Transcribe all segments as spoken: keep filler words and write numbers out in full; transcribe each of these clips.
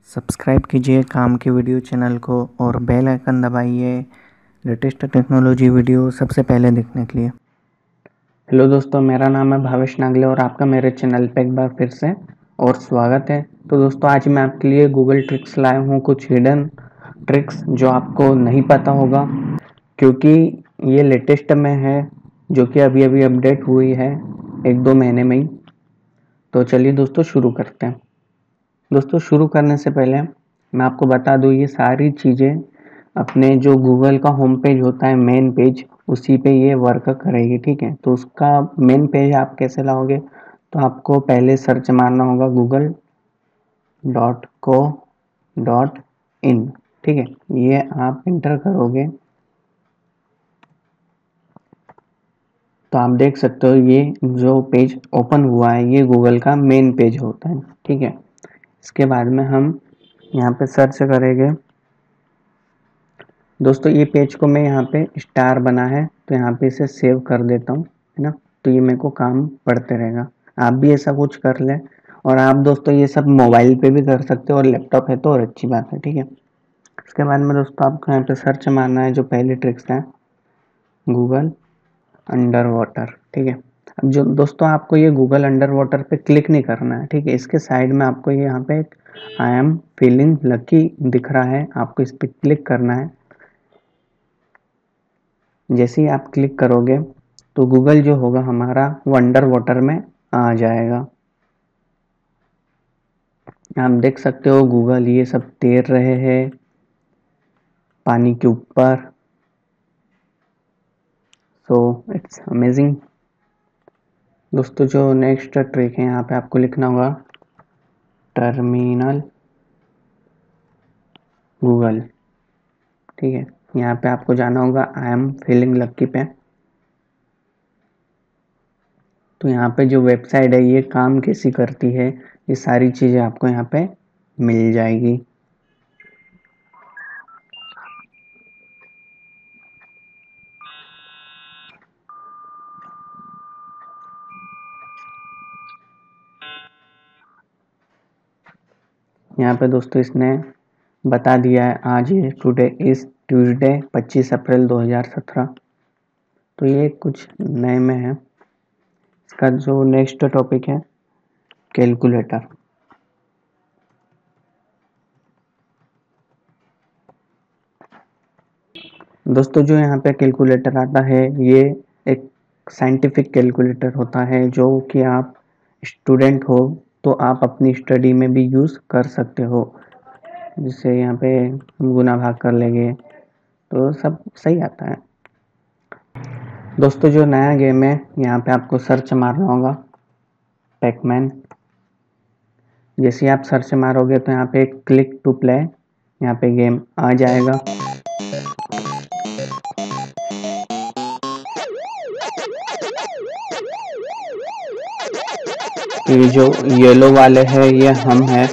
Subscribe कीजिए काम की वीडियो चैनल को और बेल आइकन दबाइए लेटेस्ट टेक्नोलॉजी वीडियो सबसे पहले देखने के लिए। हेलो दोस्तों, मेरा नाम है भावेश नागले और आपका मेरे चैनल पे एक बार फिर से और स्वागत है। तो दोस्तों, आज मैं आपके लिए गूगल ट्रिक्स लाया हूँ, कुछ हिडन ट्रिक्स जो आपको नहीं पता होगा क्योंकि ये लेटेस्ट में है, जो कि अभी अभी अपडेट हुई है एक दो महीने में ही। तो चलिए दोस्तों शुरू करते हैं। दोस्तों, शुरू करने से पहले मैं आपको बता दूं, ये सारी चीज़ें अपने जो गूगल का होम पेज होता है, मेन पेज, उसी पे ये वर्क करेगी। ठीक है, तो उसका मेन पेज आप कैसे लाओगे? तो आपको पहले सर्च मारना होगा Google dot co dot in. ठीक है, ये आप इंटर करोगे तो आप देख सकते हो ये जो पेज ओपन हुआ है ये गूगल का मेन पेज होता है। ठीक है, इसके बाद में हम यहाँ पे सर्च करेंगे। दोस्तों, ये पेज को मैं यहाँ पे स्टार बना है तो यहाँ पे इसे सेव कर देता हूँ, है ना। तो ये मेरे को काम पड़ते रहेगा। आप भी ऐसा कुछ कर लें। और आप दोस्तों ये सब मोबाइल पे भी कर सकते हो और लैपटॉप है तो और अच्छी बात है। ठीक है, इसके बाद में दोस्तों आपको यहाँ पे सर्च मारना है, जो पहली ट्रिक्स है गूगल अंडर वाटर। ठीक है, अब जो दोस्तों आपको ये गूगल अंडर वाटर पे क्लिक नहीं करना है। ठीक है, इसके साइड में आपको ये यहाँ पे एक आई एम फीलिंग लकी दिख रहा है, आपको इस पर क्लिक करना है। जैसे ही आप क्लिक करोगे तो गूगल जो होगा हमारा वो अंडर वाटर में आ जाएगा। आप देख सकते हो गूगल ये सब तैर रहे हैं पानी के ऊपर। So it's amazing. दोस्तों, जो नेक्स्ट ट्रिक है यहाँ पे आपको लिखना होगा टर्मिनल गूगल। ठीक है, यहाँ पे आपको जाना होगा आई एम फीलिंग लकी पे। तो यहाँ पे जो वेबसाइट है ये काम कैसी करती है, ये सारी चीज़ें आपको यहाँ पे मिल जाएगी। यहाँ पे दोस्तों इसने बता दिया है, आज ये टुडे इस ट्यूसडे पच्चीस अप्रैल दो हज़ार सत्रह। तो ये कुछ नए में है। इसका जो नेक्स्ट टॉपिक है कैलकुलेटर। दोस्तों, जो यहाँ पे कैलकुलेटर आता है ये एक साइंटिफिक कैलकुलेटर होता है, जो कि आप स्टूडेंट हो तो आप अपनी स्टडी में भी यूज़ कर सकते हो। जिससे यहाँ पे गुना भाग कर लेंगे तो सब सही आता है। दोस्तों, जो नया गेम है यहाँ पे आपको सर्च मारना होगा पैकमैन। जैसे आप सर्च मारोगे तो यहाँ पे क्लिक टू प्ले, यहाँ पे गेम आ जाएगा। ये जो येलो वाले हैं ये हम हैं।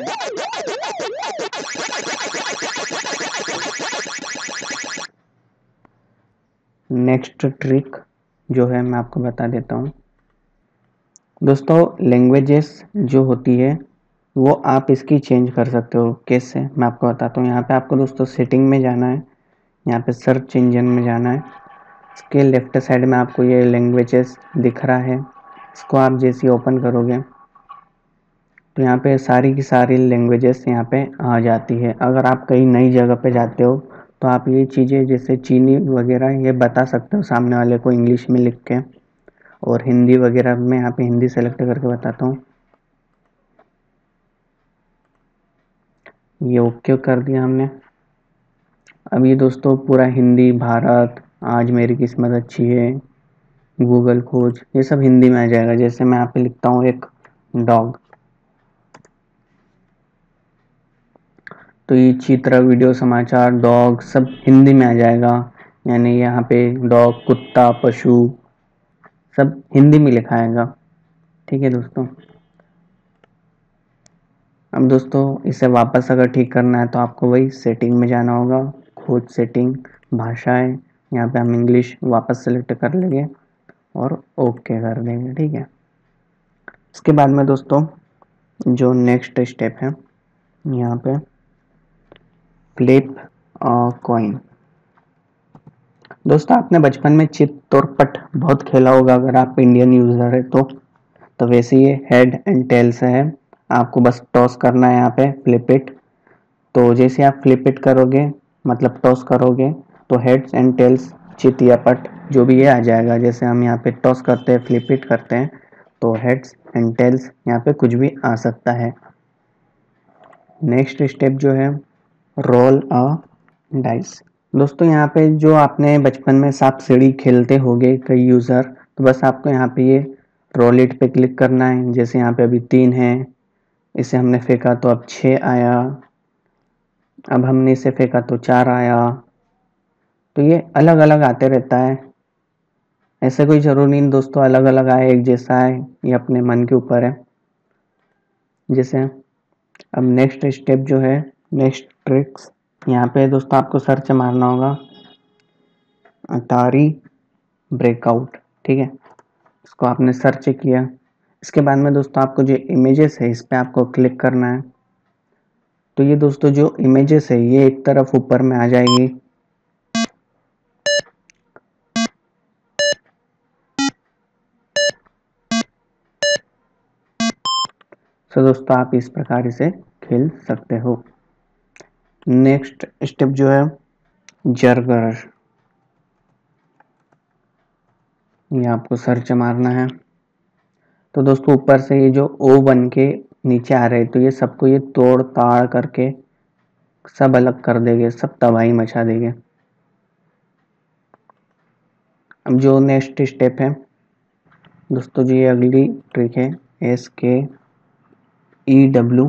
नेक्स्ट ट्रिक जो है मैं आपको बता देता हूँ। दोस्तों, लैंग्वेजेस जो होती है वो आप इसकी चेंज कर सकते हो। कैसे, मैं आपको बताता हूँ। यहाँ पे आपको दोस्तों सेटिंग में जाना है, यहाँ पे सर्च इंजन में जाना है। इसके लेफ्ट साइड में आपको ये लैंग्वेजेस दिख रहा है, इसको आप जैसे ओपन करोगे तो यहाँ पे सारी की सारी लैंग्वेजेस यहाँ पे आ जाती है। अगर आप कहीं नई जगह पे जाते हो तो आप ये चीज़ें जैसे चीनी वगैरह ये बता सकते हो सामने वाले को इंग्लिश में लिख के। और हिंदी वगैरह में यहाँ पे हिंदी सेलेक्ट करके बताता हूँ। ये ओके कर दिया हमने। अब ये दोस्तों पूरा हिंदी, भारत, आज मेरी किस्मत अच्छी है, गूगल खोज, ये सब हिंदी में आ जाएगा। जैसे मैं यहाँ पे लिखता हूँ एक डॉग, तो ये चित्र, वीडियो, समाचार, डॉग सब हिंदी में आ जाएगा। यानी यहाँ पे डॉग, कुत्ता, पशु सब हिंदी में लिखा आएगा। ठीक है दोस्तों। अब दोस्तों इसे वापस अगर ठीक करना है तो आपको वही सेटिंग में जाना होगा, खोज सेटिंग, भाषाएं, यहाँ पे हम इंग्लिश वापस सेलेक्ट कर लेंगे और ओके कर देंगे। ठीक है, इसके बाद में दोस्तों जो नेक्स्ट स्टेप है यहाँ पे फ्लिप कॉइन। दोस्तों आपने बचपन में चित और पट बहुत खेला होगा अगर आप इंडियन यूजर है तो तो वैसे ये हेड एंड टेल्स है, आपको बस टॉस करना है यहाँ पे फ्लिप इट। तो जैसे आप फ्लिप इट करोगे मतलब टॉस करोगे तो हेड्स एंड टेल्स चित या पट जो भी ये आ जाएगा। जैसे हम यहाँ पे टॉस करते हैं फ्लिप इट करते हैं तो हेड्स एंड टेल्स यहाँ पे कुछ भी आ सकता है। नेक्स्ट स्टेप जो है रोल अ डाइस। दोस्तों यहाँ पे जो आपने बचपन में सांप सीढ़ी खेलते होंगे कई यूज़र, तो बस आपको यहाँ पे ये रोल इट पे क्लिक करना है। जैसे यहाँ पे अभी तीन है, इसे हमने फेंका तो अब छः आया, अब हमने इसे फेंका तो चार आया। तो ये अलग अलग आते रहता है, ऐसे कोई ज़रूरी नहीं दोस्तों अलग अलग आए एक जैसा है, ये अपने मन के ऊपर है। जैसे अब नेक्स्ट स्टेप जो है नेक्स्ट ट्रिक्स, यहाँ पे दोस्तों आपको सर्च मारना होगा अटारी ब्रेकआउट। ठीक है, इसको आपने सर्च किया, इसके बाद में दोस्तों आपको जो इमेजेस है इस पर आपको क्लिक करना है। तो ये दोस्तों जो इमेजेस है ये एक तरफ ऊपर में आ जाएगी। तो दोस्तों आप इस प्रकार इसे खेल सकते हो। नेक्स्ट स्टेप जो है जरगर, ये आपको सर्च मारना है। तो दोस्तों ऊपर से ये जो ओ बन के नीचे आ रहे तो ये सबको ये तोड़ ताड़ करके सब अलग कर देंगे, सब तबाही मचा देंगे। अब जो नेक्स्ट स्टेप है दोस्तों जी ये अगली ट्रिक है एस के ई डब्ल्यू,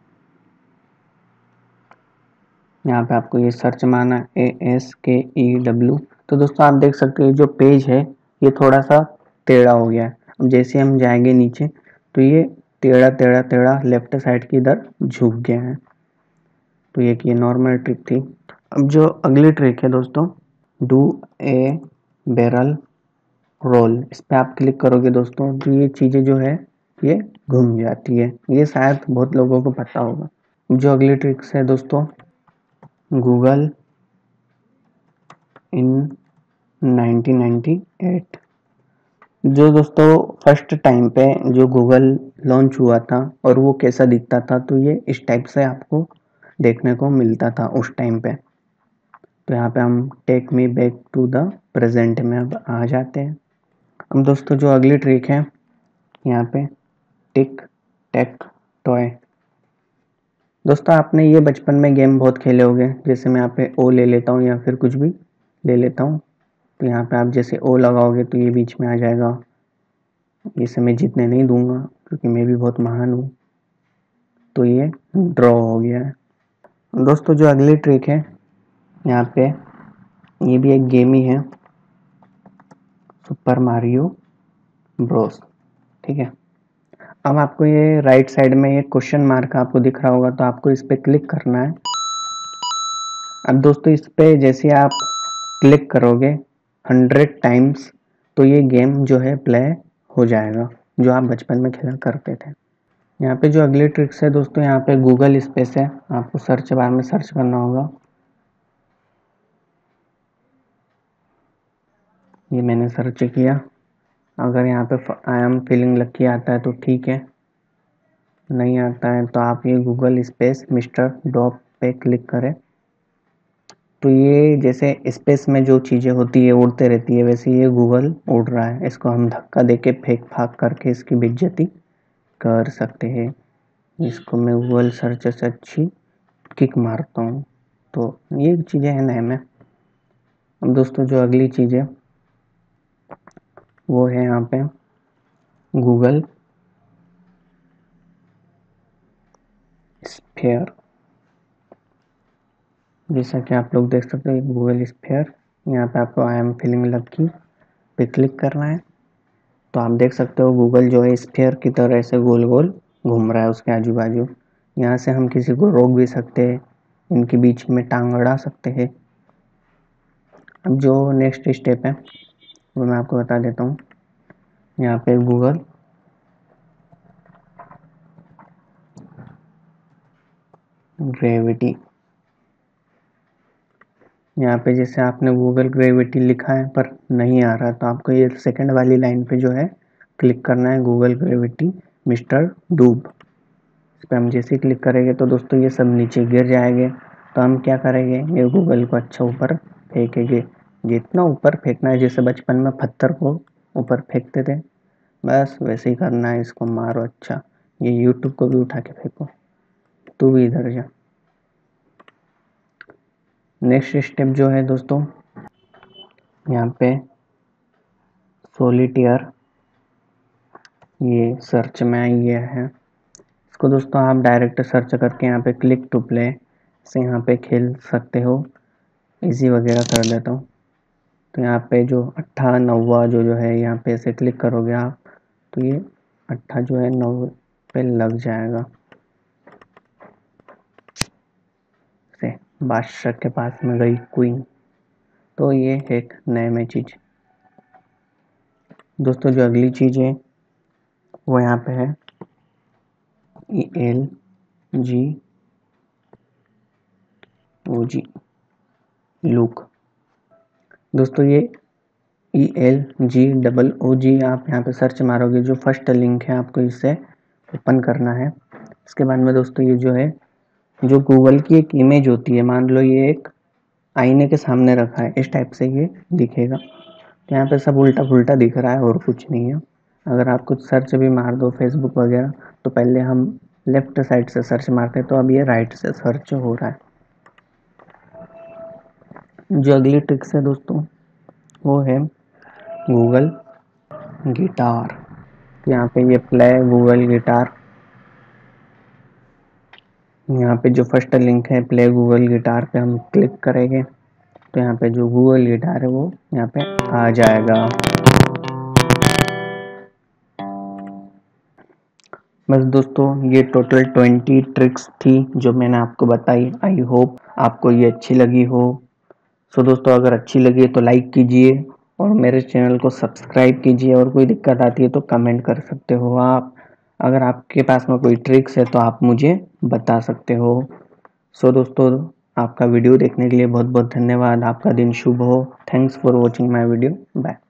यहाँ पे आपको ये सर्च मारना है ए एस के ई डब्ल्यू। तो दोस्तों आप देख सकते हो जो पेज है ये थोड़ा सा टेढ़ा हो गया है। अब जैसे हम जाएंगे नीचे तो ये टेढ़ा टेढ़ा टेढ़ा लेफ्ट साइड की इधर झुक गया है। तो ये की नॉर्मल ट्रिक थी। अब जो अगली ट्रिक है दोस्तों डू ए बैरल रोल, इस पर आप क्लिक करोगे दोस्तों तो ये चीज़ें जो है ये घूम जाती है, ये शायद बहुत लोगों को पता होगा। जो अगली ट्रिक्स है दोस्तों Google in nineteen ninety eight. जो दोस्तों फर्स्ट टाइम पे जो गूगल लॉन्च हुआ था और वो कैसा दिखता था तो ये इस टाइप से आपको देखने को मिलता था उस टाइम पे। तो यहाँ पे हम take me back to the present में अब आ जाते हैं। अब दोस्तों जो अगली ट्रिक है यहाँ पे टिक टेक टॉय। दोस्तों आपने ये बचपन में गेम बहुत खेले होंगे, जैसे मैं यहाँ पे ओ ले लेता हूँ या फिर कुछ भी ले लेता हूँ। तो यहाँ पे आप जैसे ओ लगाओगे तो ये बीच में आ जाएगा, इसे मैं जीतने नहीं दूंगा क्योंकि मैं भी बहुत महान हूँ। तो ये ड्रॉ हो गया है। दोस्तों जो अगली ट्रिक है यहाँ पे ये भी एक गेम ही है सुपर मारियो ब्रोस। ठीक है, अब आपको ये राइट साइड में ये क्वेश्चन मार्क आपको दिख रहा होगा तो आपको इस पर क्लिक करना है। अब दोस्तों इस पे जैसे आप क्लिक करोगे हंड्रेड टाइम्स तो ये गेम जो है प्ले हो जाएगा जो आप बचपन में खेला करते थे। यहाँ पे जो अगली ट्रिक्स है दोस्तों यहाँ पे गूगल स्पेस है, आपको सर्च बार में सर्च करना होगा। ये मैंने सर्च किया, अगर यहाँ पे आई एम फीलिंग लकी आता है तो ठीक है, नहीं आता है तो आप ये गूगल स्पेस मिस्टर डॉप पे क्लिक करें। तो ये जैसे स्पेस में जो चीज़ें होती है उड़ते रहती है वैसे ये गूगल उड़ रहा है, इसको हम धक्का देके फेंक फाक करके इसकी बेइज्जती कर सकते हैं। इसको मैं गूगल सर्च से अच्छी किक मारता हूँ। तो ये चीज़ें हैं नए में। अब दोस्तों जो अगली चीज़ है वो है यहाँ पे गूगल स्फीयर। जैसा कि आप लोग देख सकते हैं गूगल स्फीयर, यहाँ पे आपको आई एम फीलिंग लकी पे क्लिक करना है। तो आप देख सकते हो गूगल जो है स्फीयर की तरह से गोल गोल घूम रहा है उसके आजू बाजू। यहाँ से हम किसी को रोक भी सकते हैं, इनके बीच में टांग अड़ा सकते हैं। अब जो नेक्स्ट स्टेप है वो मैं आपको बता देता हूँ। यहाँ पे गूगल ग्रेविटी, यहाँ पे जैसे आपने गूगल ग्रेविटी लिखा है पर नहीं आ रहा, तो आपको ये सेकंड वाली लाइन पे जो है क्लिक करना है, गूगल ग्रेविटी मिस्टर डूब। इस पर हम जैसे क्लिक करेंगे तो दोस्तों ये सब नीचे गिर जाएंगे। तो हम क्या करेंगे, ये गूगल को अच्छा ऊपर फेंकेंगे, जितना ऊपर फेंकना है, जैसे बचपन में पत्थर को ऊपर फेंकते थे, बस वैसे ही करना है। इसको मारो अच्छा। ये यूट्यूब को भी उठा के फेंको, तू भी इधर जा। नेक्स्ट स्टेप जो है दोस्तों, यहाँ पे सॉलिटेयर ये सर्च में ये है। इसको दोस्तों आप डायरेक्ट सर्च करके यहाँ पे क्लिक टू प्ले से यहाँ पे खेल सकते हो। इजी वगैरह कर देता हूँ। तो यहाँ पे जो अट्ठा नौवा जो जो है यहाँ पे ऐसे क्लिक करोगे आप, तो ये अट्ठा जो है नौ पे लग जाएगा। से बादशाह के पास में गई क्वीन। तो ये एक नए में चीज। दोस्तों जो अगली चीज है वो यहाँ पे है ई एल जी ओ जी लुक। दोस्तों ये E L G double O जी आप यहाँ पे सर्च मारोगे, जो फर्स्ट लिंक है आपको इससे ओपन करना है। इसके बाद में दोस्तों ये जो है, जो गूगल की एक इमेज होती है, मान लो ये एक आईने के सामने रखा है, इस टाइप से ये दिखेगा। तो यहाँ पे सब उल्टा पुल्टा दिख रहा है और कुछ नहीं है। अगर आप कुछ सर्च भी मार दो फेसबुक वगैरह, तो पहले हम लेफ्ट साइड से सर्च मारते, तो अब ये राइट से सर्च हो रहा है। जो अगली ट्रिक्स है दोस्तों वो है गूगल गिटार। यहाँ पे ये प्ले गूगल गिटार, यहाँ पे जो फर्स्ट लिंक है प्ले गूगल गिटार पे हम क्लिक करेंगे, तो यहाँ पे जो गूगल गिटार है वो यहाँ पे आ जाएगा। बस दोस्तों ये टोटल ट्वेंटी ट्रिक्स थी जो मैंने आपको बताई। आई होप आपको ये अच्छी लगी हो। सो दोस्तों अगर अच्छी लगी तो लाइक कीजिए और मेरे चैनल को सब्सक्राइब कीजिए, और कोई दिक्कत आती है तो कमेंट कर सकते हो आप। अगर आपके पास में कोई ट्रिक्स है तो आप मुझे बता सकते हो। सो दोस्तों आपका वीडियो देखने के लिए बहुत बहुत धन्यवाद। आपका दिन शुभ हो। Thanks for watching my video. Bye.